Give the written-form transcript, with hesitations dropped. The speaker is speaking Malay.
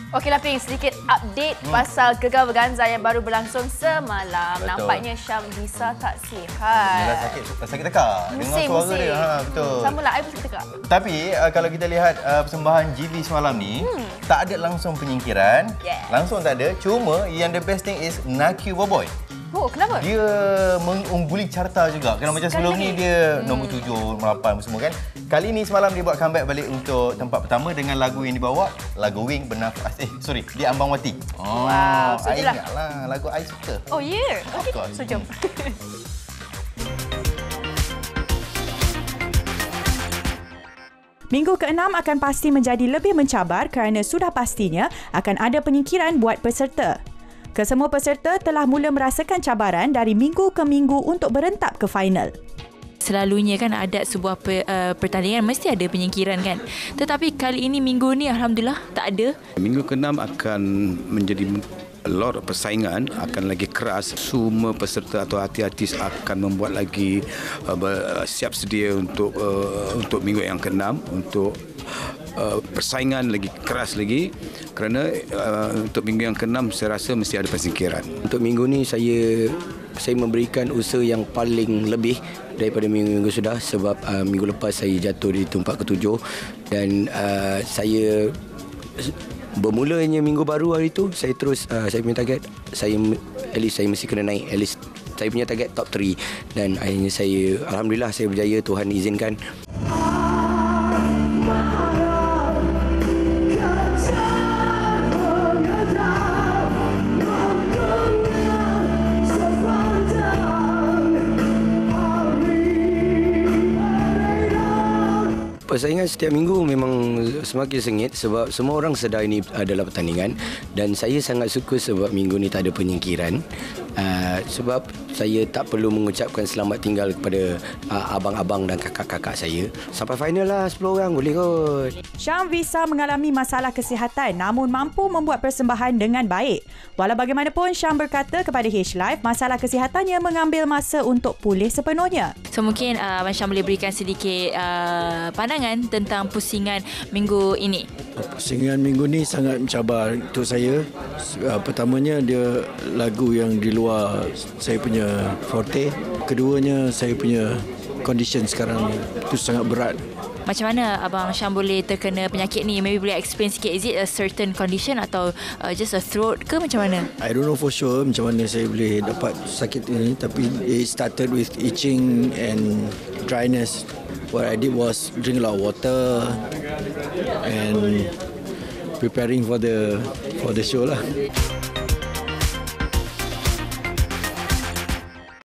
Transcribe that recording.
Okeylah Ping, sedikit update pasal Gegar Verganza yang baru berlangsung semalam. Betul. Nampaknya Syam Bisa tak sihat. Yelah, sakit tekak. Dengar suara dia. Betul. Sama lah, I pun sakit tekak. Tapi kalau kita lihat persembahan GV semalam ni, tak ada langsung penyingkiran. Yes. Langsung tak ada. Cuma yang the best thing is Naki Boboy. Oh, kenapa? Dia mengungguli carta juga. Kerana macam sebelum ni dia nombor 7, nombor 8 semua kan. Kali ni semalam dia buat comeback balik untuk tempat pertama dengan lagu yang dibawa, lagu Wing Bernafas. Di Ambang Wati. Oh, Wow, I ingatlah lagu I suka. Oh, ya? Yeah. Of Okey, course. so jom. Minggu ke-6 akan pasti menjadi lebih mencabar kerana sudah pastinya akan ada penyingkiran buat peserta. Kesemua peserta telah mula merasakan cabaran dari minggu ke minggu untuk berentap ke final. Selalunya kan ada sebuah pertandingan mesti ada penyingkiran kan. Tetapi kali ini minggu ni alhamdulillah tak ada. Minggu ke-6 akan menjadi a lot of persaingan, akan lagi keras. Semua peserta atau artis akan membuat lagi siap sedia untuk minggu yang ke-6 untuk persaingan lagi keras lagi kerana untuk minggu yang ke-6 saya rasa mesti ada penyingkiran. Untuk minggu ni saya memberikan usaha yang paling lebih daripada minggu-minggu sudah sebab minggu lepas saya jatuh di tempat ke-7 dan saya bermulanya minggu baru hari tu saya terus saya punya target at least saya mesti kena naik at least saya punya target top 3 dan akhirnya saya alhamdulillah saya berjaya, Tuhan izinkan. Persaingan setiap minggu memang semakin sengit sebab semua orang sedar ini adalah pertandingan dan saya sangat suka sebab minggu ni tak ada penyingkiran sebab saya tak perlu mengucapkan selamat tinggal kepada abang-abang dan kakak-kakak saya. Sampai final lah 10 orang boleh kot. Syam Bisa mengalami masalah kesihatan namun mampu membuat persembahan dengan baik. Walau bagaimanapun, Syam berkata kepada H-Live masalah kesihatannya mengambil masa untuk pulih sepenuhnya. So mungkin Abang Syam boleh berikan sedikit pandangan tentang pusingan minggu ini. Pusingan minggu ni sangat mencabar untuk saya. Pertamanya dia lagu yang di luar saya punya forte. Keduanya saya punya condition sekarang itu sangat berat. Macam mana Abang Syam boleh terkena penyakit ni? Maybe boleh explain sikit. Is it a certain condition atau just a throat ke macam mana? I don't know for sure macam mana saya boleh dapat sakit ini, tapi it started with itching and dryness. What I did was drink a lot of water and preparing for the show lah.